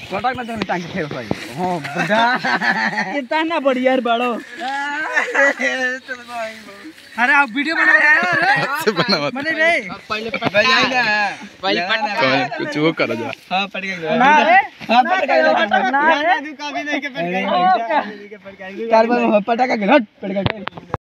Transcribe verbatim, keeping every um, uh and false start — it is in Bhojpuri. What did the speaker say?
पटाक ना चल टांग खेल भाई हां बड़ा कितना ना बढ़िया यार बड़ो अरे आप वीडियो बना रहे हो बना मने रे पहले पटाई ना पहले पटाई कुछ वो कर जा हां पटाई ना रे हां पटाई ना रे तू कभी नहीं के पटाई चार बार पटाका के हट पटाका